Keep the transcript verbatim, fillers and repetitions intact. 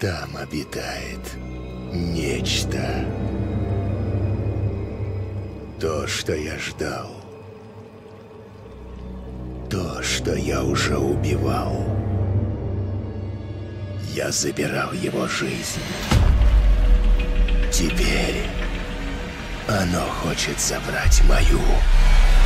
Там обитает нечто. То, что я ждал. То, что я уже убивал. Я забирал его жизнь. Теперь оно хочет забрать мою.